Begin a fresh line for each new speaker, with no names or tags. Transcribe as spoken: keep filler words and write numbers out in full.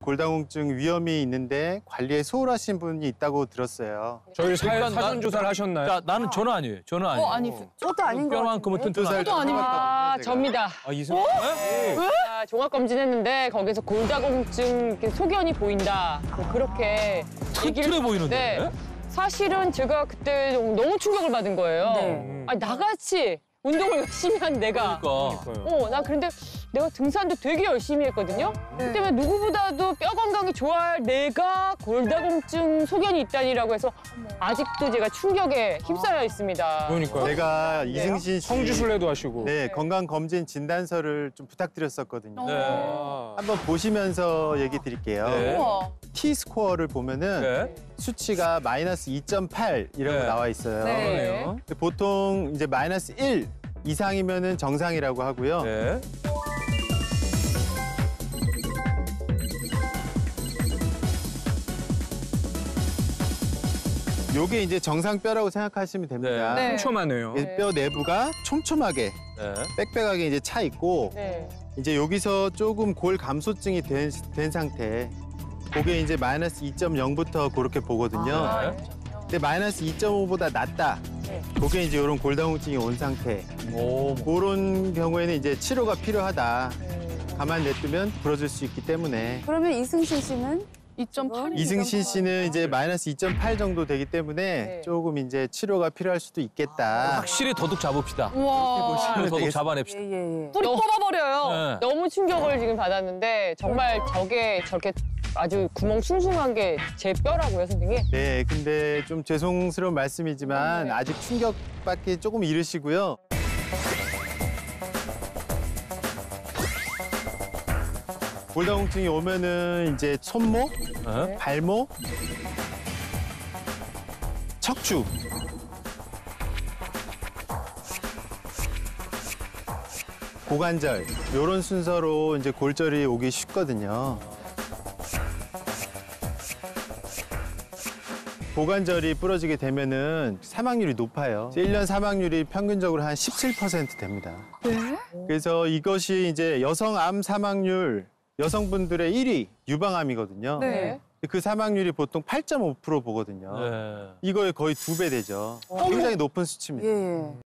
골다공증 위험이 있는데 관리에 소홀하신 분이 있다고 들었어요.
저희 사,
그러니까
사전
난-
조사를 하셨나요?
자, 나는 저는 아니에요. 저는 아니에요.
어, 아니,
저도 아닌 것
뼈만큼은
같은데.
튼튼하죠.
저도 아닙니다.
아, 접니다.
아, 이승.
아, 종합검진했는데 거기서 골다공증 이렇게 소견이 보인다. 뭐 그렇게 얘기를
튼튼해 보이는데?
했는데 사실은 제가 그때 너무 충격을 받은 거예요.
네.
아니, 나같이 운동을 열심히 한 내가.
그러니까.
어, 나 그런데 내가 등산도 되게 열심히 했거든요.
네.
그때문에 누구보다도 뼈 건강이 좋아할 내가 골다공증 소견이 있다니라고 해서 아직도 제가 충격에 휩싸여 있습니다.
그러니까요.
제가 이승신 씨
성주순례도 하시고.
네, 건강검진 진단서를 좀 부탁드렸었거든요.
네.
아.
한번 보시면서 얘기 드릴게요.
네.
우와.
T스코어를 보면은
네.
수치가 마이너스 이 점 팔 이라고
네.
나와 있어요.
네.
그러네요.
근데 보통 이제 마이너스 일 이상이면은 정상이라고 하고요.
네.
요게 이제 정상뼈라고 생각하시면 됩니다.
네.
촘촘하네요.
이 뼈 내부가 촘촘하게
네.
빽빽하게 이제 차 있고
네.
이제 여기서 조금 골 감소증이 된, 된 상태. 그게 이제 마이너스 이 점 영부터 그렇게 보거든요.
아,
네.
근데 마이너스 이 점 오보다 낮다.
네.
그게 이제 이런 골다공증이 온 상태.
오.
그런 경우에는 이제 치료가 필요하다.
음.
가만 냅두면 부러질 수 있기 때문에.
그러면 이승신 씨는?
이 점 팔?
이승신 씨는 이제 마이너스 이 점 팔 정도 되기 때문에
네.
조금 이제 치료가 필요할 수도 있겠다.
확실히 도둑 잡읍시다.
우와.
보시면
도둑
되겠습니다.
잡아냅시다.
예, 예, 예.
뿌리 뽑아버려요.
네.
너무 충격을 지금 받았는데 정말 저게 저렇게 아주 구멍 숭숭한 게 제 뼈라고요, 선생님?
네, 근데 좀 죄송스러운 말씀이지만
네.
아직 충격받기 조금 이르시고요. 골다공증이 오면은 이제 손목,
네.
발목, 척추. 고관절 이런 순서로 이제 골절이 오기 쉽거든요. 고관절이 부러지게 되면은 사망률이 높아요. 일 년 사망률이 평균적으로 한 십칠 퍼센트 됩니다.
네?
그래서 이것이 이제 여성 암 사망률 여성분들의 일 위 유방암이거든요.
네.
그 사망률이 보통 팔 점 오 퍼센트 보거든요.
네.
이거의 거의 두 배 되죠. 굉장히 높은 수치입니다.
예, 예.